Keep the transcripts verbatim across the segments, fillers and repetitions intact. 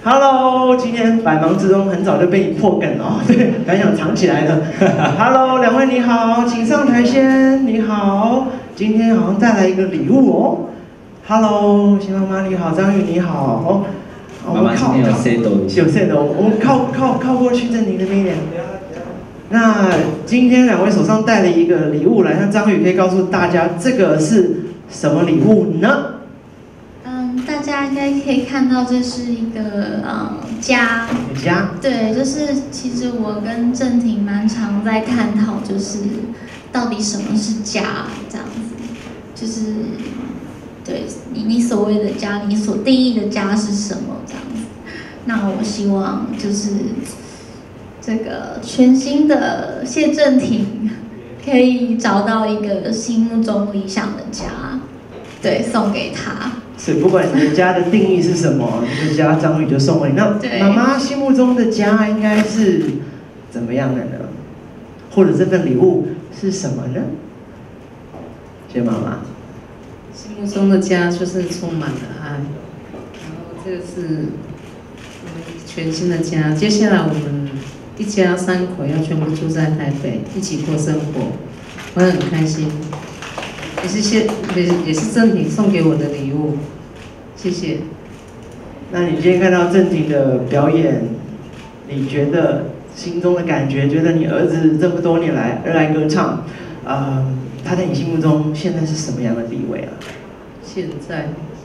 Hello， 今天百忙之中很早就被你破梗哦，对，本来想藏起来的。Hello， 两位你好，请上台先。你好，今天好像带来一个礼物哦。Hello， 新妈妈你好，张宇你好。哦， 妈妈今天有 set 有 set 哦，我们靠靠靠过去正廷那边一点。那今天两位手上带了一个礼物来，那张宇可以告诉大家这个是什么礼物呢？ 大家应该可以看到，这是一个嗯家。 家。对， 就是其实我跟正廷蛮常在探讨，就是到底什么是家这样子，就是对你你所谓的家，你所定义的家是什么这样子。那我希望就是这个全新的谢正廷可以找到一个心目中理想的家，对，送给他。 所以不管你的家的定义是什么，这个家张宇就送给你。那妈妈心目中的家应该是怎么样的呢？或者这份礼物是什么呢？谢妈妈。 心目中的家就是充满了爱，然后这个是全新的家。接下来我们一家三口要全部住在台北，一起过生活，我很开心。也是谢也也是正廷送给我的礼物，谢谢。 那你今天看到正廷的表演，你觉得心中的感觉？觉得你儿子这么多年来热爱歌唱，呃，他在你心目中现在是什么样的地位啊？ 现在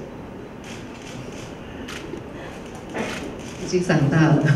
已经长大了。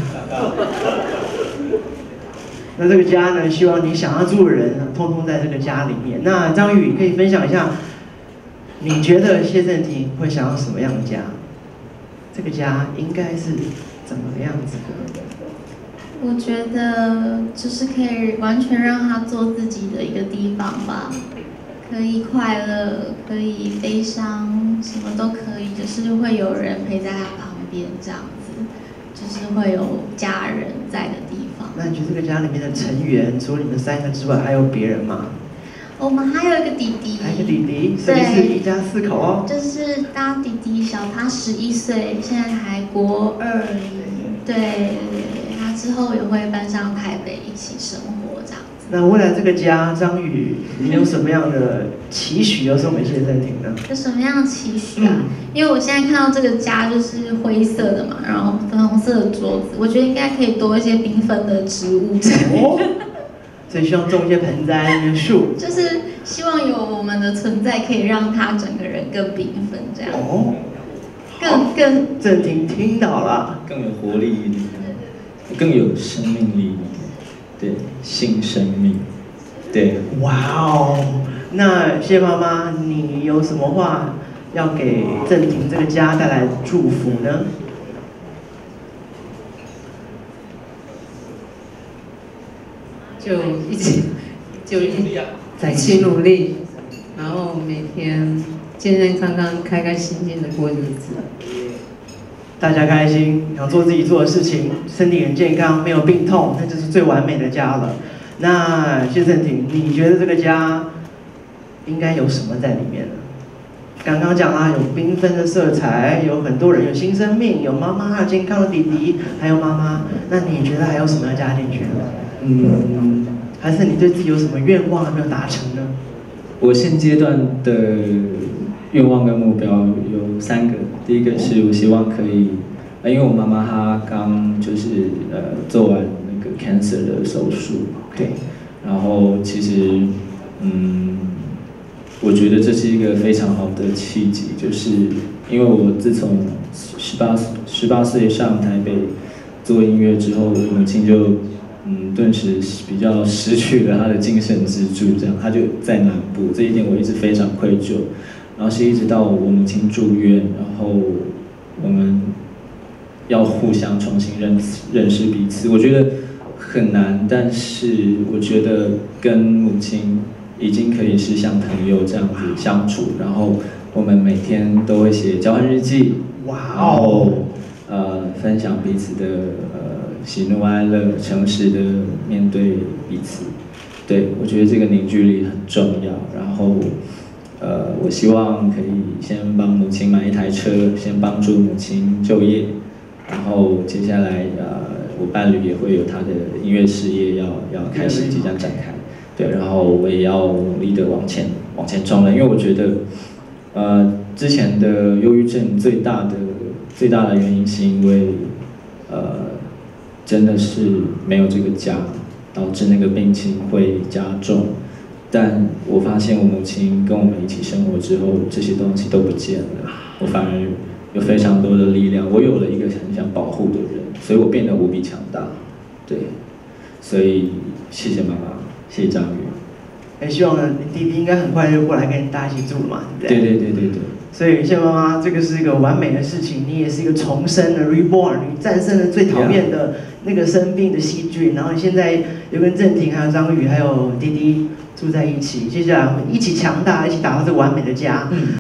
那这个家呢，希望你想要住的人，通通在这个家里面。那张宇可以分享一下，你觉得谢正廷会想要什么样的家？这个家应该是怎么样子的？ 我觉得就是可以完全让他做自己的一个地方吧，可以快乐，可以悲伤，什么都可以，就是会有人陪在他旁边这样子，就是会有家人在的地方。 那你觉得这个家里面的成员，除了你们三个之外，还有别人吗？ 我们还有一个弟弟。 还有一个弟弟，所以是一家四口哦。 就是大弟弟小他十一岁，现在还国二。对对对，他之后也会搬上台北一起生活这样子。 那未来这个家，张宇，你有什么样的期许要送给谢正廷呢？ 有什么样的期许啊？嗯、因为我现在看到这个家就是灰色的嘛，然后粉红色的桌子，我觉得应该可以多一些缤纷的植物之类的。哦， 所以希望种一些盆栽、一些树。 就是希望有我们的存在，可以让他整个人更缤纷这样。哦。更更。 正廷听到了。 更有活力一点，更有生命力。对，新生命，对， 哇哦！那谢妈妈，你有什么话要给正廷这个家带来祝福呢？ 就一起，就一在一起努力，然后每天健健康康、开开心心的过日子。 大家开心，想做自己做的事情，身体很健康，没有病痛，那就是最完美的家了。那谢正廷，你觉得这个家应该有什么在里面呢？刚刚讲啦，有缤纷的色彩，有很多人，有新生命，有妈妈，还有健康的弟弟，还有妈妈。那你觉得还有什么要加进去呢？嗯，还是你对自己有什么愿望还没有达成呢？ 我现阶段的愿望跟目标有三个，第一个是我希望可以，因为我妈妈她刚就是呃做完那个 cancer 的手术，对，然后其实嗯，我觉得这是一个非常好的契机，就是因为我自从十八十八岁上台北做音乐之后，我母亲就嗯顿时比较失去了她的精神支柱，这样她就在南部，这一点我一直非常愧疚。然后是一直到我母亲住院，然后我们要互相重新认识认识彼此，我觉得很难，但是我觉得跟母亲已经可以是像朋友这样子相处，然后我们每天都会写交换日记， 哇， 然后呃分享彼此的呃喜怒哀乐，诚实的面对彼此，对，我觉得这个凝聚力很重要，然后。呃，我希望可以先帮母亲买一台车，先帮助母亲就业， 然后接下来呃，我伴侣也会有他的音乐事业要要开始即将展开，对，然后我也要努力的往前往前冲了，因为我觉得，呃，之前的忧郁症最大的最大的原因是因为，呃，真的是没有这个家，导致那个病情会加重。但我发现我母亲跟我们一起生活之后，这些东西都不见了，我反而有非常多的力量，我有了一个很想保护的人，所以我变得无比强大。对，所以谢谢妈妈，谢谢张宇。 哎，希望呢，你弟弟应该很快就过来跟你大家一起住了嘛，对不对？ 对对对对对。 所以谢妈妈，这个是一个完美的事情，你也是一个重生的 reborn， 你战胜了最讨厌的那个生病的细菌，然后你现在又跟郑婷、还有张宇、还有弟弟住在一起，接下来我们一起强大，一起打造这个完美的家。嗯